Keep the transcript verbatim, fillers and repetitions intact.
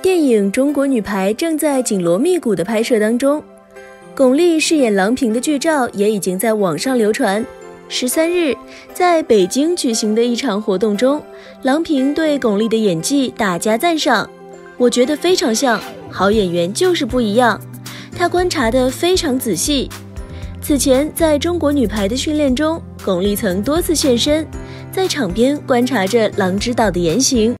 电影《中国女排》正在紧锣密鼓的拍摄当中，巩俐饰演郎平的剧照也已经在网上流传。十三日，在北京举行的一场活动中，郎平对巩俐的演技大加赞赏，我觉得非常像，好演员就是不一样，她观察得非常仔细。此前在中国女排的训练中，巩俐曾多次现身，在场边观察着郎指导的言行。